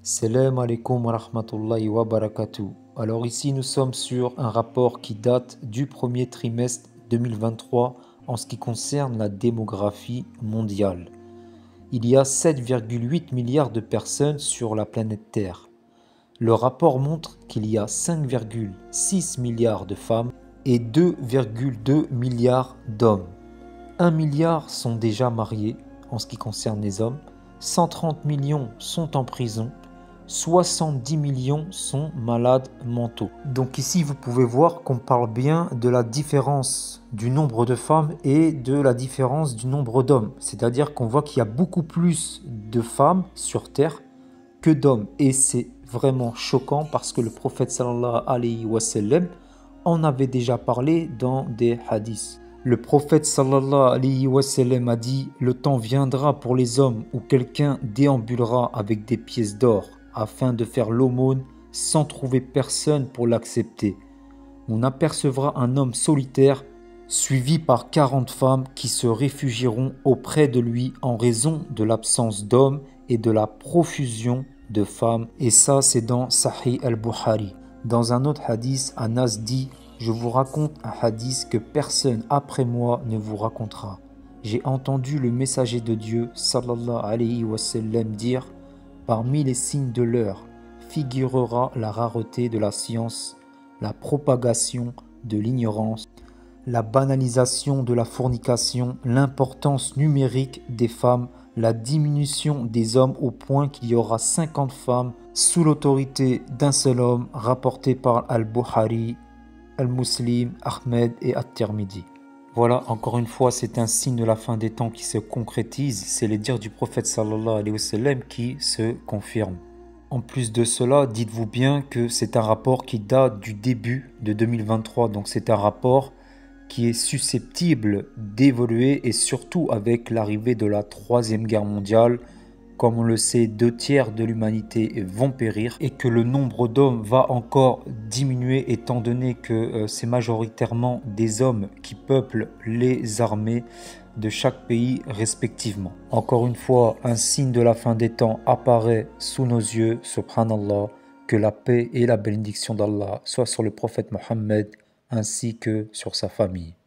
Salam alaikum wa rahmatullahi wa barakatuh. Alors ici nous sommes sur un rapport qui date du premier trimestre 2023 en ce qui concerne la démographie mondiale. Il y a 7,8 milliards de personnes sur la planète Terre. Le rapport montre qu'il y a 5,6 milliards de femmes et 2,2 milliards d'hommes. 1 milliard sont déjà mariés en ce qui concerne les hommes, 130 millions sont en prison, 70 millions sont malades mentaux. Donc ici, vous pouvez voir qu'on parle bien de la différence du nombre de femmes et de la différence du nombre d'hommes. C'est-à-dire qu'on voit qu'il y a beaucoup plus de femmes sur Terre que d'hommes. Et c'est vraiment choquant parce que le prophète sallallahu alayhi wa sallam en avait déjà parlé dans des hadiths. Le prophète sallallahu alayhi wa sallam a dit « Le temps viendra pour les hommes où quelqu'un déambulera avec des pièces d'or afin de faire l'aumône sans trouver personne pour l'accepter. On apercevra un homme solitaire suivi par 40 femmes qui se réfugieront auprès de lui en raison de l'absence d'hommes et de la profusion de femmes. » Et ça, c'est dans Sahih al-Bukhari. Dans un autre hadith, Anas dit « Je vous raconte un hadith que personne après moi ne vous racontera. J'ai entendu le messager de Dieu, sallallahu alayhi wa sallam, dire « Parmi les signes de l'heure figurera la rareté de la science, la propagation de l'ignorance, la banalisation de la fornication, l'importance numérique des femmes, la diminution des hommes au point qu'il y aura 50 femmes sous l'autorité d'un seul homme, rapporté par Al-Bukhari, Al-Muslim, Ahmed et At-Tirmidhi. » Voilà, encore une fois, c'est un signe de la fin des temps qui se concrétise. C'est les dires du prophète sallallahu alayhi wa sallam qui se confirment. En plus de cela, dites-vous bien que c'est un rapport qui date du début de 2023. Donc c'est un rapport qui est susceptible d'évoluer et surtout avec l'arrivée de la Troisième Guerre mondiale. Comme on le sait, 2/3 de l'humanité vont périr et que le nombre d'hommes va encore diminuer étant donné que c'est majoritairement des hommes qui peuplent les armées de chaque pays respectivement. Encore une fois, un signe de la fin des temps apparaît sous nos yeux, subhanallah, que la paix et la bénédiction d'Allah soient sur le prophète Mohammed ainsi que sur sa famille.